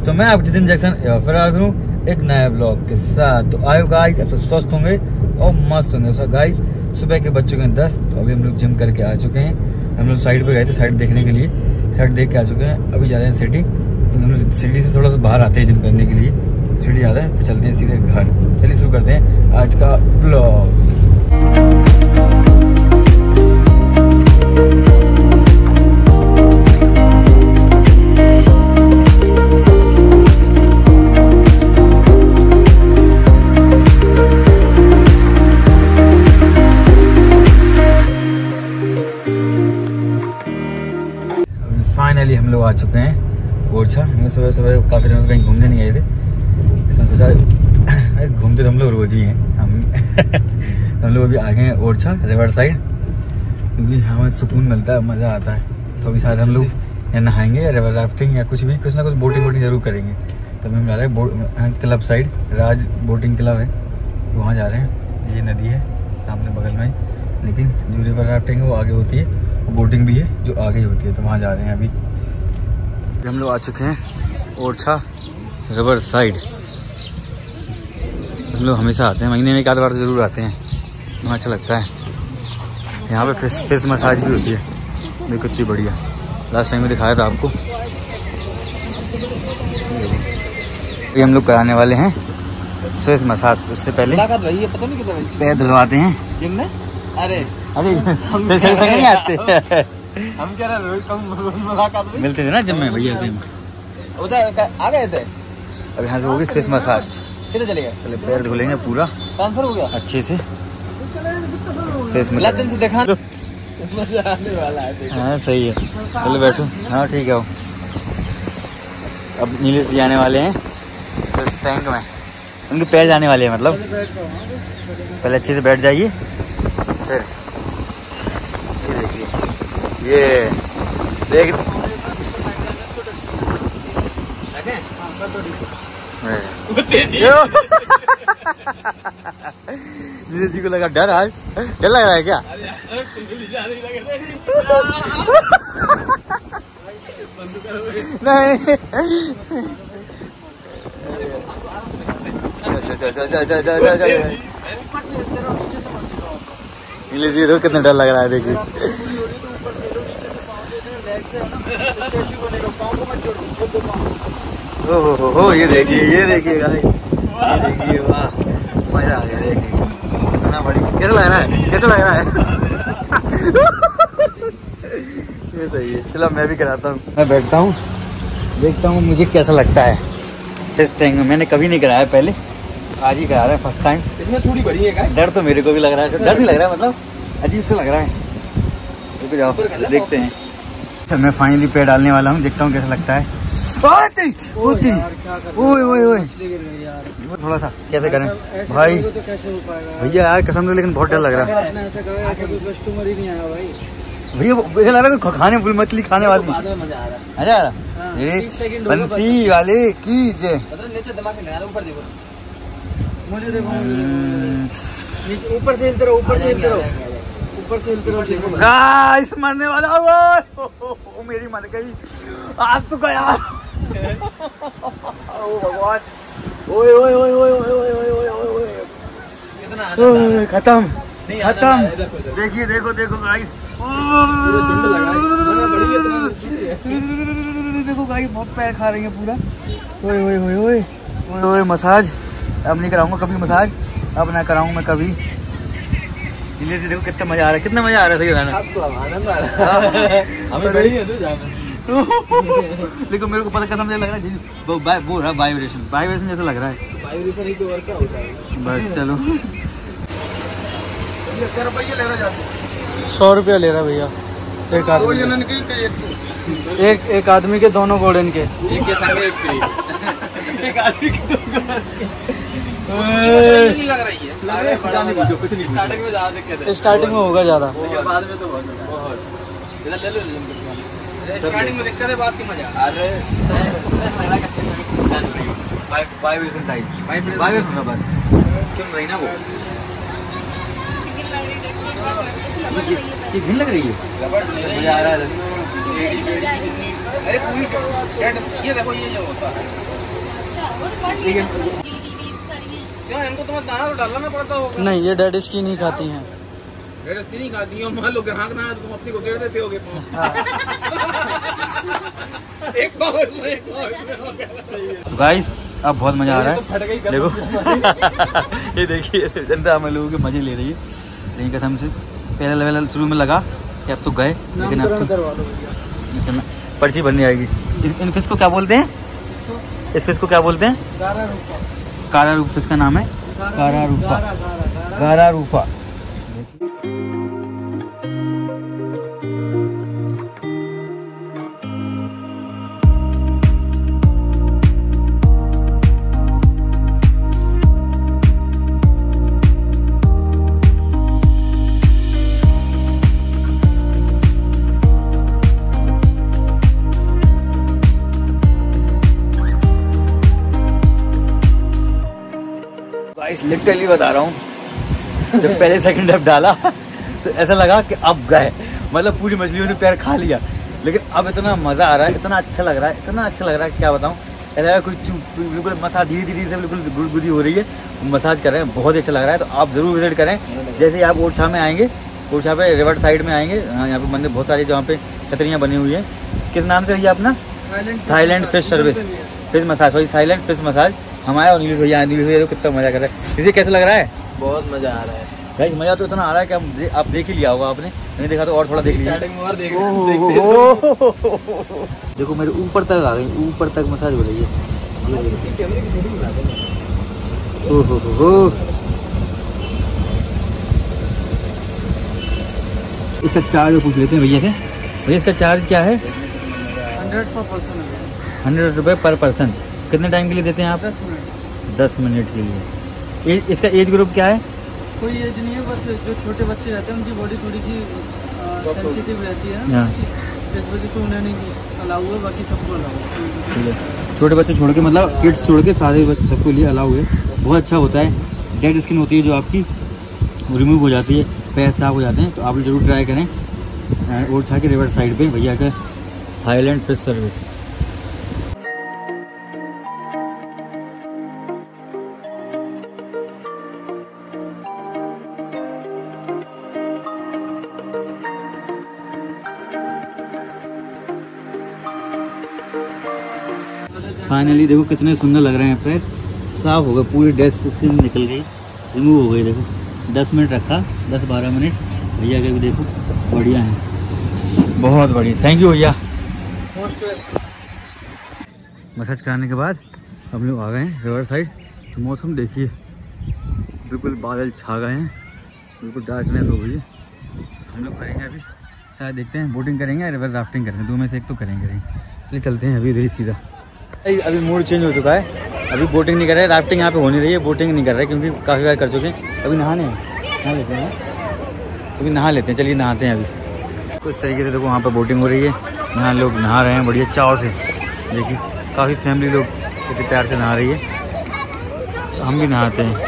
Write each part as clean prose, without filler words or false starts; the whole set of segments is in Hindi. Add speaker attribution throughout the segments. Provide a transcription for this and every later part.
Speaker 1: दोस्तों, मैं आप जितिन जैक्सन फिर आ हूँ एक नया ब्लॉग के साथ। तो आयो गाइस, अब तो स्वस्थ होंगे और मस्त होंगे। सो गाइस, सुबह के बच्चों के 10, तो अभी हम लोग जिम करके आ चुके हैं। हम लोग साइड पे गए थे साइड देखने के लिए, साइड देख के आ चुके हैं। अभी जा रहे हैं सिटी। हम लोग सिटी से थोड़ा सा बाहर आते हैं जिम करने के लिए, सिटी जा रहे हैं, फिर चलते हैं सीधे घर। चलिए शुरू करते हैं आज का ब्लॉग। फाइनली हम लोग आ चुके हैं ओरछा। हम सुबह सुबह काफ़ी दिनों से कहीं घूमने नहीं आए थे, सोचा घूमते तो हम लोग रोज ही हैं। हम लोग अभी आ गए हैं ओरछा रिवर साइड, क्योंकि हमें सुकून मिलता है, मज़ा आता है। तो अभी शायद हम लोग या नहाएंगे या रिवर राफ्टिंग या कुछ ना कुछ बोटिंग जरूर करेंगे। तभी हम जा रहे हैं club side, Raj boating club है, तो वहाँ जा रहे हैं। ये नदी है सामने बगल में, लेकिन जो रिवर राफ्टिंग है वो आगे होती है, बोटिंग भी है जो आगे ही होती है, तो वहाँ जा रहे हैं। अभी हम लोग आ चुके हैं ओरछा रिवर साइड। हम लोग हमेशा आते हैं, महीने में एक आध बार जरूर आते हैं, वहाँ अच्छा लगता है। यहाँ पे फेस मसाज भी होती है, देखो कितनी बढ़िया। लास्ट टाइम में दिखाया था आपको। अभी हम लोग कराने वाले हैं फेस मसाज। उससे पहले पैर धुलवाते हैं जिम में। अरे हम नहीं आते हम क्या मुलाकात मिलते थे ना जिम में भैया, जिम उधर आ गए थे। अब यहाँ से होगी फेस मसाज। कितने चले गए? पहले पैर धुलेंगे, पूरा ट्रांसफर हो गया अच्छे से फेस में। दिन से देखा तो मजा आने वाला है। हाँ सही है, चलो बैठो। हाँ ठीक है। अब नीले से जाने वाले हैं फिर टैंक में, उनके पैर जाने वाले हैं। मतलब पहले अच्छे से बैठ जाइए, फिर ये देखिए, ये देख जी को लगा डर। आज डर लग रहा है क्या? नहीं जी तो कितना डर लग रहा है। देखिए हो ये देखिए भाई, ये देखिए, वाह मजा आ गया। देखिए कितना बड़ी, कैसा लग रहा है, कैसा लग रहा है? ये सही है। चलो मैं भी कराता हूँ, मैं बैठता हूँ, देखता हूँ मुझे कैसा लगता है इस टैंक में। मैंने कभी नहीं कराया पहले, आज ही करा रहा है फर्स्ट टाइम। इसमें थोड़ी बड़ी है क्या? डर तो मेरे को भी लग रहा है, डर नहीं लग रहा है, मतलब अजीब से लग रहा है। रुक जाओ देखते हैं। सर मैं फाइनली पैर डालने वाला हूँ, देखता हूँ कैसा लगता है। ओए थोड़ा सा कैसे करें भाई? भैया यार कसम से, लेकिन बहुत डर लग रहा है भैया। ऐसा लग रहा है खाने फुल मछली खाने वाली। मजा आ रहा है बंसी वाले की जय। मुझे देखो, ऊपर से हिलते रहो, गाइस मरने वाला हो। मेरी मर गई आज तो गया। ओ भगवान, ओए खत्म। देखो गाइस, देखो गाइस बहुत पैर खा रही है पूरा। ओए मसाज अब नहीं कराऊंगा कभी मसाज, अब ना कराऊंगा मैं कभी। नीले से देखो कितना मजा आ रहा है, कितना मजा आ रहा है। सही गाना आपको आनंद आ रहा है, हमें बड़ी है तो जाना। लेकिन मेरे को पता कसम से लग रहा है वो रहा वाइब्रेशन जैसा लग रहा है। वाइब्रेशन ही तो और क्या होता है। बस चलो। क्या रुपये ले रहा है? 100 रुपया ले रहा भैया एक आदमी। एक आदमी के दोनों गोल्डन के, एक के संग एक फ्री। एक आदमी के दो नहीं लग रही है। कुछ नहीं, स्टार्टिंग में ज्यादा दिक्कत है, स्टार्टिंग में होगा ज्यादा, बाद में तो बहुत। इधर ले लो, स्टार्टिंग में दिक्कत है, बाद की मजा। अरे वाइब्रेशन टाइप, वाइब्रेशन होगा बस, सुन रही ना वो। ये घिन लग रही है, मजा आ रहा है। अरे पूरी ये देखो, ये जो होता है क्या इनको तुम्हें दाना तो डालना पड़ता होगा?
Speaker 2: नहीं, ये डेड स्किन ही खाती हैं।
Speaker 1: डेड स्किन ही खाती हैं? मान लो ग्राहक ना आए तो तुम अपनी को चेड़ देते होगे। एक पाव इसमें, एक पाव इसमें। गाइस अब बहुत मजा आ रहा है, देखो। ये देखिए जनता हम लोगों के मजे ले रही है, लेकिन कसम से पहले लेवल शुरू में लगा कि अब तो गए, लेकिन अब तो पर्ची बननी आएगी। इन फिश को क्या बोलते हैं? इस फिश को क्या बोलते हैं? कारा रूफा। फिश का नाम है कारा रूफा। कारा रूफा। लिटरली बता रहा हूँ, जब पहले सेकंड अब डाला तो ऐसा लगा कि अब गए, मतलब पूरी मछलियों ने पैर खा लिया। लेकिन अब इतना मजा आ रहा है, इतना अच्छा लग रहा है, इतना अच्छा लग रहा है, क्या बताऊँ। ऐसा कोई बिल्कुल मसाज धीरे धीरे से बिल्कुल गुदगुदी हो रही है, मसाज कर रहे हैं, बहुत अच्छा लग रहा है। तो आप जरूर विजिट करें। जैसे ही आप ओरछा में आएंगे, ओरछा पे रिवर साइड में आएंगे, यहाँ पे मंदिर बहुत सारी जहाँ पे छतरियाँ बनी हुई है। किस नाम से भैया अपना? Thailand fish service, fish massage, sorry silent fish massage. हम आए और नीलेश भैया तो कितना मजा कर रहा है। इसे कैसा लग रहा है?
Speaker 2: बहुत मजा आ रहा है
Speaker 1: भाई, मजा तो इतना आ रहा है कि आप देख ही लिया होगा आपने, नहीं देखा तो और थोड़ा देख लिया। देखो मेरे ऊपर तक आ गई, ऊपर तक मसाज हो रही है। ओहो, इसका चार्ज पूछ लेते हैं भैया से। भैया इसका चार्ज क्या है? 100 रुपये पर पर्सन। कितने टाइम के लिए देते हैं आप? 10 मिनट के लिए। इसका एज ग्रुप क्या है?
Speaker 2: कोई एज नहीं है, बस जो छोटे बच्चे रहते हैं उनकी बॉडी थोड़ी सी सेंसिटिव रहती है, इस वजह से उन्हें नहीं अलाउ है, बाकी सबको अलाउ है।
Speaker 1: छोटे बच्चे छोड़ के, मतलब किड्स छोड़ के सारे सबको लिए अलाउ है। बहुत अच्छा होता है। डेड स्किन होती है जो आपकी, रिमूव हो जाती है, पैर साफ हो जाते हैं। तो आप जरूर ट्राई करें। ओरछा के रिवर साइड पे भैया का थाईलैंड फिश सर्विस। फाइनली देखो कितने सुंदर लग रहे हैं पैर, साफ हो गए, पूरी डेड स्किन निकल गई, रिमूव हो गई। देखो 10 मिनट रखा, 10-12 मिनट। भैया के भी देखो बढ़िया है, बहुत बढ़िया। थैंक यू भैया। मसाज कराने के बाद हम लोग आ गए हैं रिवर साइड। तो मौसम देखिए, बिल्कुल बादल छा गए हैं, बिल्कुल डार्कनेस हो गई है। हम लोग करेंगे अभी, शायद देखते हैं बोटिंग करेंगे या रिवर राफ्टिंग करेंगे, दो में से एक तो करेंगे। चलिए चलते हैं अभी इधर सीधा। अभी मूड चेंज हो चुका है, अभी बोटिंग नहीं कर रहे, राफ्टिंग यहाँ पे हो नहीं रही है, बोटिंग नहीं कर रहे क्योंकि काफ़ी बार कर चुके हैं। अभी नहा लेते हैं, अभी नहा लेते हैं, चलिए नहाते हैं अभी। कुछ तरीके से देखो वहाँ पर बोटिंग हो रही है, यहाँ लोग नहा रहे हैं बढ़िया चाव से। देखिए काफ़ी फैमिली लोग इतने प्यार से नहा रही है, तो हम भी नहाते हैं।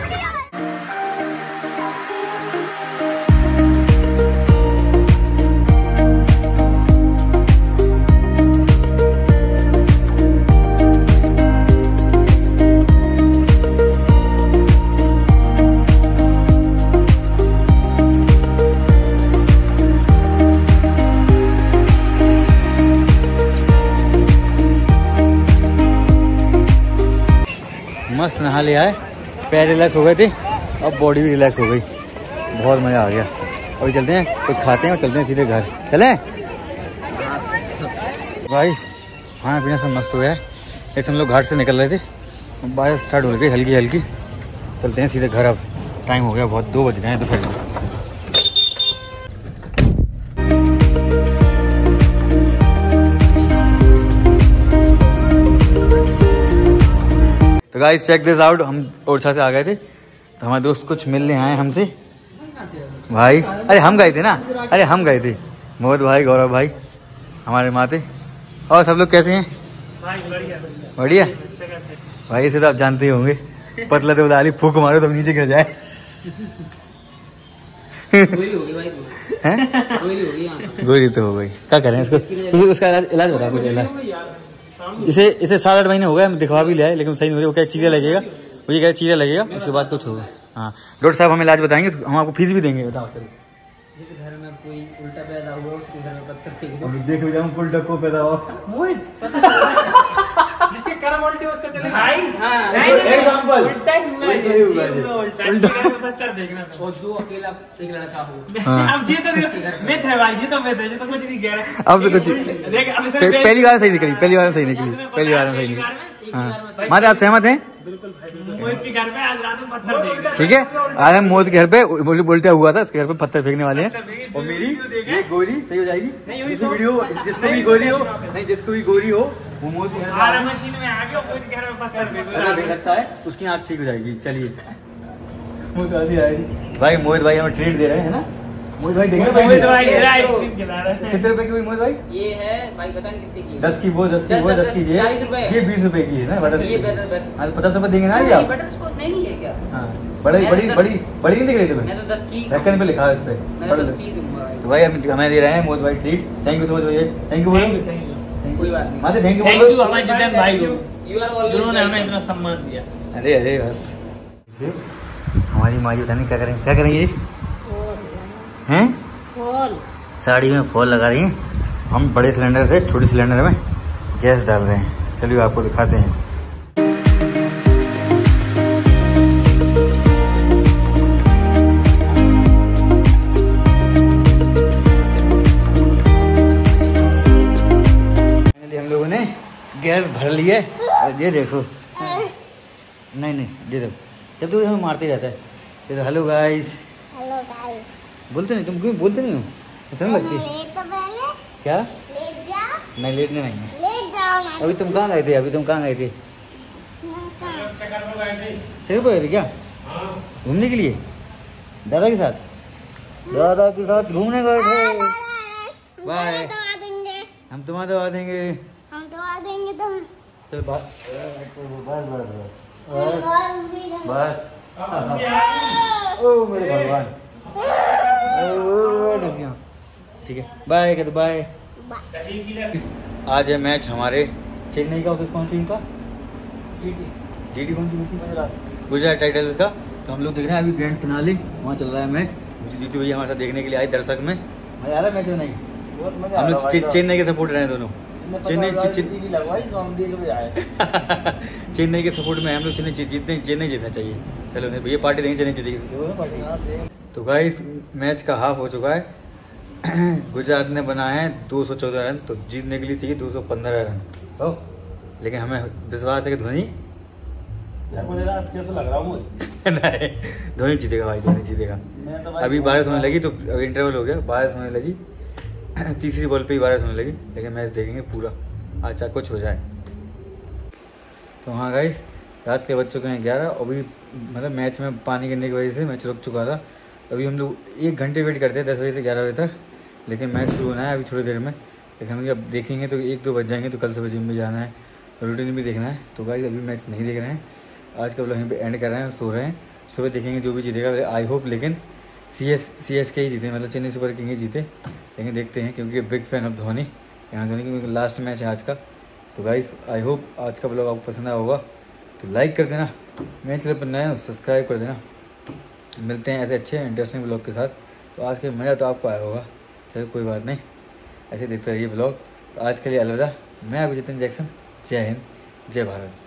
Speaker 1: मस्त नहा लिया है, पैर रिलैक्स हो गए थे, अब बॉडी भी रिलैक्स हो गई, बहुत मज़ा आ गया। अभी चलते हैं, कुछ खाते हैं और चलते हैं सीधे घर। चलें भाई, खाना पीना सब मस्त हो गया है। ऐसे हम लोग घाट से निकल रहे थे, बारिश स्टार्ट हो गई हल्की हल्की। चलते हैं सीधे घर, अब टाइम हो गया बहुत, 2 बज गए हैं दोपहर में। तो गाइस चेक दिस आउट, हम ओरछा से आ गए थे, तो हमारे दोस्त कुछ मिलने आए हमसे भाई। अरे हम गए थे ना, अरे हम गए थे, मोहम्मद भाई, गौरव भाई, हमारे माते। और सब लोग कैसे हैं? बढ़िया भाई, इसे तो आप जानते ही होंगे, पतला तो डाली फूक मारो तो नीचे गिर जाए। गोली तो हो गई, क्या करें इसको? उसका इलाज बता, कुछ इलाज इसे 7-8 महीने हो गए, हम दिखवा भी लिया है लेकिन सही नहीं हो रही। वो क्या चीरा लगेगा, वो ये कह चीरा लगेगा, उसके बाद कुछ होगा। हाँ डॉक्टर साहब हमें इलाज बताएंगे, तो हम आपको फीस भी देंगे। बताओ चलो।
Speaker 2: जिस घर में कोई उल्टा पैदा हुआ उसके घर में पत्थर फेंक दो।
Speaker 1: देखो जब उल्टा को पैदा हुआ
Speaker 2: मोहित जिसके कर्म उल्टे उसका चले
Speaker 3: भाई
Speaker 1: एग्जांपल
Speaker 3: उल्टा ही हुआ है, उल्टा पत्थर देखना था।
Speaker 2: और जो अकेला एक लड़का हो।
Speaker 3: अब ये तो मिथ है भाई, ये तो मिथ है, ये तो कुछ नहीं कह रहा।
Speaker 1: अब तो कुछ
Speaker 3: देख अब
Speaker 1: पहली बार सही निकली, पहली बार सही निकली, पहली बार में सही निकली। हाँ माता आप सहमत हैं?
Speaker 3: बिल्कुल भाई, मोहित के घर पे आज रात में पत्थर फेंक
Speaker 1: ठीक है, आज हम मोहित के घर पे उल्टा हुआ था, उसके घर पे पत्थर फेंकने वाले हैं। और मेरी ये गोरी सही हो जाएगी। जिसकी वीडियो जिसको भी गोरी हो, नहीं जिसको भी गोरी हो वो मोहित के घर
Speaker 3: आरा मशीन में आ गया, मोहित के घर में पत्थर फेंक
Speaker 1: पे लगता है, उसकी आँख ठीक हो जाएगी। चलिए भाई मोहित भाई हमें ट्रीट दे रहे हैं ना। मोहित भाई देख रहे
Speaker 3: मोहित
Speaker 1: हैं
Speaker 3: भाई आइसक्रीम खिला रहे हैं।
Speaker 1: कितने रुपए की हुई मोहित भाई?
Speaker 2: ये है भाई पता नहीं कितने की।
Speaker 1: 10 की वो 10 की वो 10 की ये
Speaker 2: 40 रुपए।
Speaker 1: ये 20 रुपए की है ना बटर।
Speaker 2: ये बटर
Speaker 1: 50 रुपए देंगे ना जी आप?
Speaker 2: बटर स्कॉच नहीं है क्या?
Speaker 1: हाँ बड़ी बड़ी बड़ी बड़ी नहीं दिख रही तुम्हें?
Speaker 2: मैं तो 10 की
Speaker 1: ढक्कन पे लिखा है इस पे।
Speaker 2: मैं तो 10 की दूंगा भाई।
Speaker 1: तो भाई हमें दे रहे हैं मोहित भाई treat. Thank you so much भैया, थैंक यू बोलो।
Speaker 2: कोई बात नहीं।
Speaker 1: माते थैंक यू
Speaker 3: थैंक
Speaker 1: बोलो।
Speaker 3: यू हमारे जितेन भाई को,
Speaker 2: यू आर ऑलवेज
Speaker 3: जिन्होंने हमें इतना सम्मान दिया।
Speaker 1: अरे अरे बस हमारी माँ जी बताने क्या करेंगे, क्या करेंगे जी? हैं साड़ी में फॉल लगा रही हैं। हम बड़े सिलेंडर से छोटी सिलेंडर में गैस डाल रहे हैं। चलिए आपको दिखाते हैं। हम लोगों ने गैस भर ली है और ये देखो, नहीं नहीं ये देखो, जब तो हमें मारते रहता है। ये तो हेलो गाइस बोलते नहीं, तुम क्यों बोलते नहीं हो? समझ लगती क्या? नहीं लेटने नहीं है। अभी तुम कहाँ गए थे? अभी तुम कहाँ गए थे? चक्कर पे गए थे क्या घूमने के लिए? दादा के साथ? दादा के साथ घूमने गए थे। बाय, हम तुम्हारा दवा देंगे। चल बस बस बस बस ओ मेरे भगवान। ठीक है बाय कहते बाय। आज है मैच हमारे चेन्नई का। कौन सी इनका? जीटी कौन सी? गुजरात टाइटल्स का। तो हम लोग देख रहे हैं अभी ग्रैंड फिनाले, वहाँ चल रहा है मैच। जीतू भैया हमारे साथ देखने के लिए आए दर्शक में। मजा आ रहा है मैच में? नहीं हम लोग चेन्नई के सपोर्ट रहे हैं दोनों। चेन्नई के सपोर्ट में हम लोग। चेन्नई जीतना चाहिए। चलो नहीं भैया पार्टी देंगे, चेन्नई जीतेगी। तो गाइस मैच का हाफ हो चुका है। गुजरात ने बनाए हैं 214 रन, तो जीतने के लिए चाहिए 215 रन हो। लेकिन हमें विश्वास है कि धोनी
Speaker 3: मुझे रात कैसा लग रहा हूँ
Speaker 1: नहीं धोनी जीतेगा भाई, धोनी जीतेगा। अभी बारिश होने लगी तो अभी इंटरवल हो गया, बारिश होने लगी। तीसरी बॉल पे ही बारिश होने लगी। लेकिन मैच देखेंगे पूरा, अच्छा कुछ हो जाए तो। हाँ गाइस रात के बज चुके हैं 11। अभी मतलब मैच में पानी गिरने की वजह से मैच रुक चुका था। अभी हम लोग 1 घंटे वेट करते हैं 10 बजे से 11 बजे तक। लेकिन मैच शुरू होना है अभी थोड़ी देर में। लेकिन हम जब देखेंगे तो 1-2 बज जाएंगे। तो कल सुबह जिम भी जाना है, रूटीन भी देखना है। तो गाइस अभी मैच नहीं देख रहे हैं। आज का ब्लॉग यहीं पे एंड कर रहे हैं, सो रहे हैं। सुबह देखेंगे जो भी जीतेगा। आई होप लेकिन CSK ही जीते, मतलब चेन्नई सुपर किंग ही जीते। लेकिन देखते हैं क्योंकि बिग फैन ऑफ धोनी, यहाँ धोनी क्योंकि लास्ट मैच है आज का। तो गाइस आई होप आज का ब्लॉग आपको पसंद आया होगा। तो लाइक कर देना, मेरे चैनल पर नए हो सब्सक्राइब कर देना। मिलते हैं ऐसे अच्छे इंटरेस्टिंग ब्लॉग के साथ। तो आज का मज़ा तो आपको आया होगा। चलो कोई बात नहीं, ऐसे देखते रहिए ब्लॉग। तो आज के लिए अलविदा। मैं अभी जितेंद्र जैक्सन। जय हिंद, जय भारत।